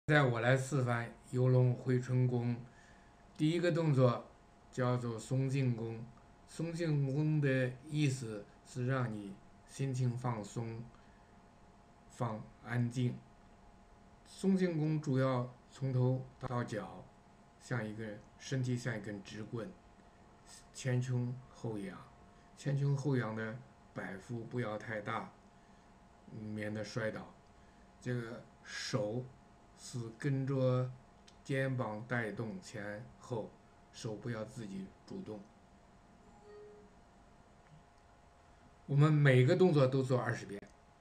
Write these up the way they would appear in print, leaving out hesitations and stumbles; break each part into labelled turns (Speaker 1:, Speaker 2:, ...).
Speaker 1: 在我来示范游龙回春功。第一个动作叫做松劲功，松劲功的意思是让你心情放松、放安静。松劲功主要从头到脚，身体像一根直棍，前胸后仰，前胸后仰的摆幅不要太大，免得摔倒。这个手是跟着肩膀带动前后，手不要自己主动。我们每个动作都做20遍。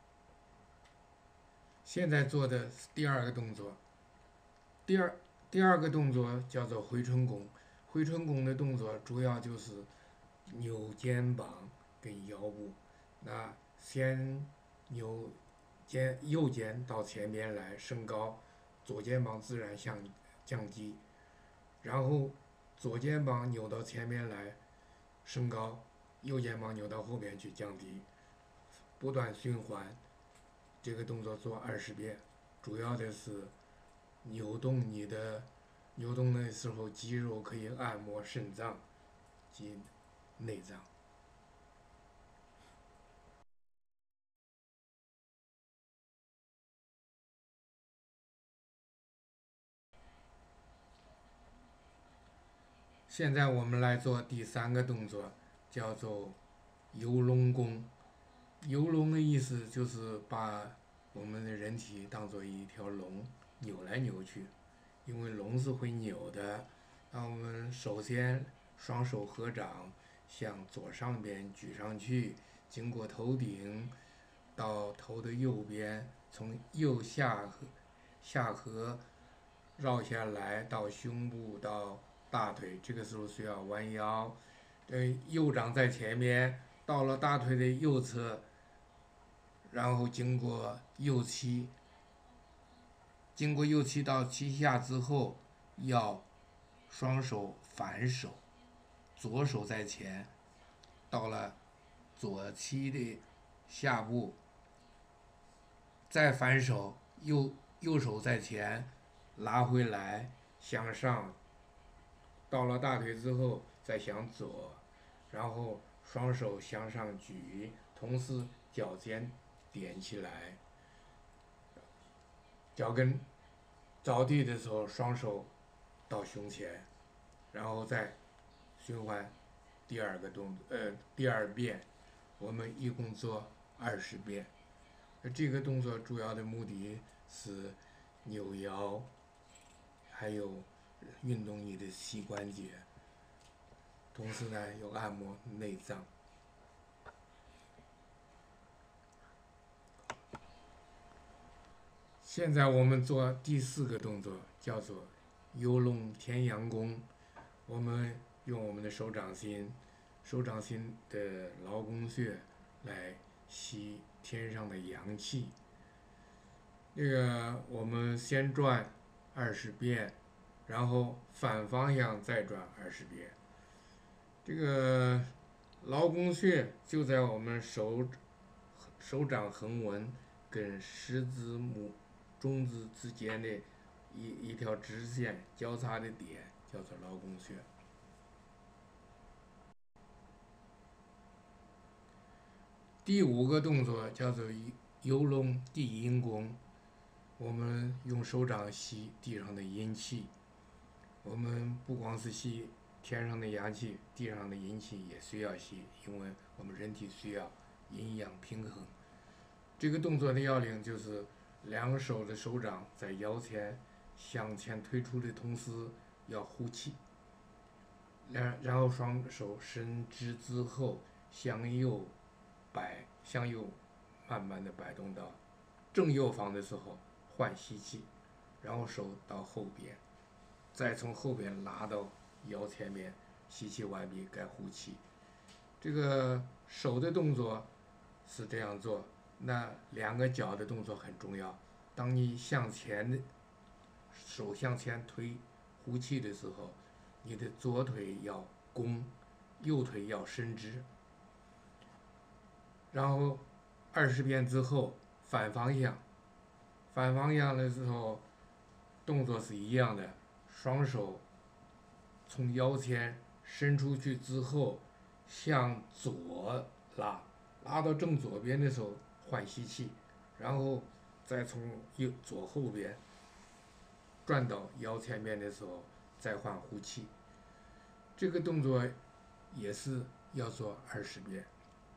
Speaker 1: 现在做的第二个动作，第二第二个动作叫做回春功。回春功的动作主要就是扭肩膀跟腰部。那先扭右肩到前边来升高，左肩膀自然向降低，然后左肩膀扭到前面来升高，右肩膀扭到后边去降低，不断循环。这个动作做20遍，主要的是扭动你的扭动的时候，肌肉可以按摩肾脏及内脏。现在我们来做第三个动作，叫做游龙功。游龙的意思就是把我们的人体当做一条龙，扭来扭去，因为龙是会扭的。那我们首先双手合掌，向左上边举上去，经过头顶到头的右边，从右下颌绕下来到胸部到大腿，这个时候需要弯腰。右掌在前面，到了大腿的右侧，然后经过右膝到膝下之后，要双手反手，左手在前，到了左膝的下部，再反手，右手在前，拉回来向上，到了大腿之后再向左，然后双手向上举，同时脚尖点起来，脚跟着地的时候，双手到胸前，然后再循环第二遍，我们一共做20遍。这个动作主要的目的是扭腰，还有运动你的膝关节，同时呢又按摩内脏。现在我们做第四个动作，叫做游龙天阳功。我们用我们的手掌心的劳宫穴来吸天上的阳气。我们先转20遍，然后反方向再转20遍。这个劳宫穴就在我们手掌横纹跟食指中指之间的一条直线交叉的点，叫做劳宫穴。第五个动作叫做游龙地阴功。我们用手掌吸地上的阴气，我们不光是吸天上的阳气，地上的阴气也需要吸，因为我们人体需要阴阳平衡。这个动作的要领就是两手的手掌在腰前向前推出的同时要呼气，然后双手伸直之后向右慢慢的摆动到正右方的时候换吸气，然后手到后边，再从后边拉到腰前面，吸气完毕该呼气。这个手的动作是这样做，那两个脚的动作很重要。当你手向前推呼气的时候，你的左腿要弓，右腿要伸直。然后20遍之后反方向的时候， 动作是一样的，双手从腰前伸出去之后，向左拉，拉到正左边的时候换吸气，然后再从左后边转到腰前面的时候再换呼气。这个动作也是要做20遍。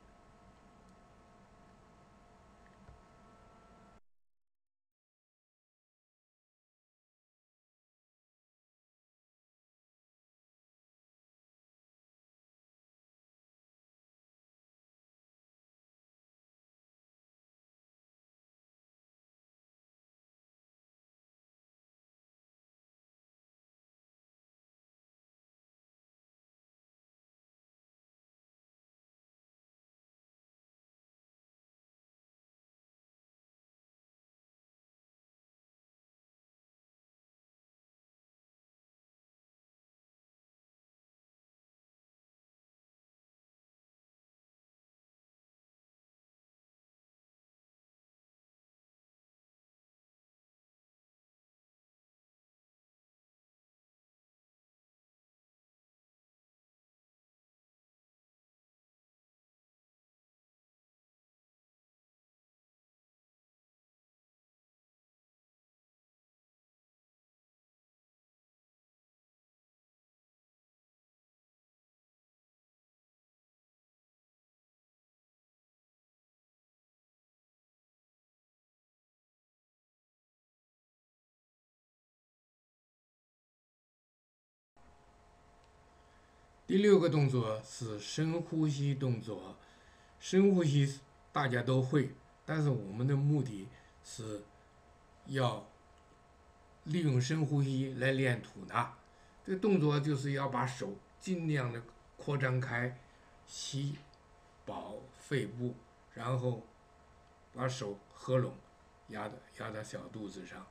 Speaker 1: 第6个动作是深呼吸动作。深呼吸大家都会，但是我们的目的是要利用深呼吸来练吐纳。这个动作就是要把手尽量的扩张开，吸饱肺部，然后把手合拢，压到小肚子上，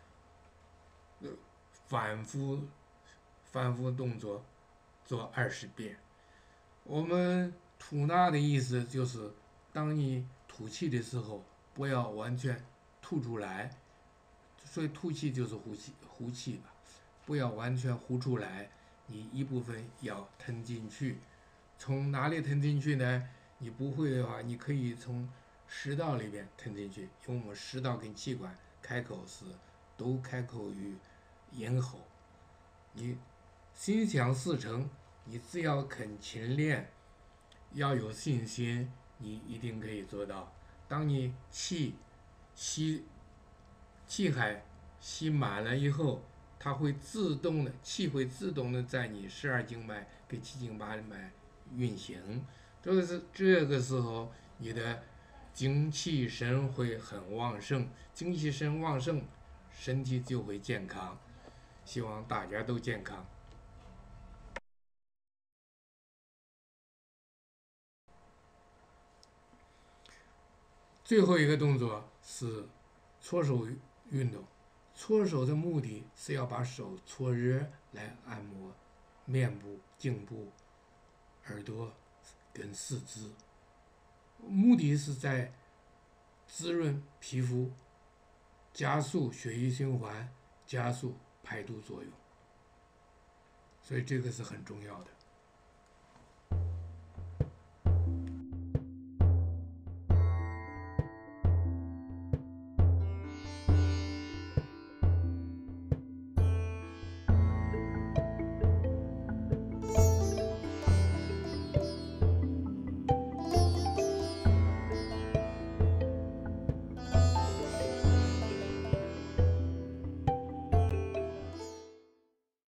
Speaker 1: 反复动作做20遍。我们吐纳的意思就是，当你吐气的时候，不要完全吐出来，所以吐气就是呼气吧，不要完全呼出来，你一部分要吞进去。从哪里吞进去呢？你不会的话，你可以从食道里边吞进去，因为我们食道跟气管开口都开口于咽喉。你心想事成，你只要肯勤练，要有信心，你一定可以做到。当你吸气海吸满了以后，气会自动的在你12经脉跟7经8脉运行。这个时候，你的精气神会很旺盛，精气神旺盛，身体就会健康。希望大家都健康。最后一个动作是搓手运动。搓手的目的是要把手搓热来按摩面部、颈部、耳朵跟四肢，目的是在滋润皮肤，加速血液循环，加速排毒作用。所以这个是很重要的。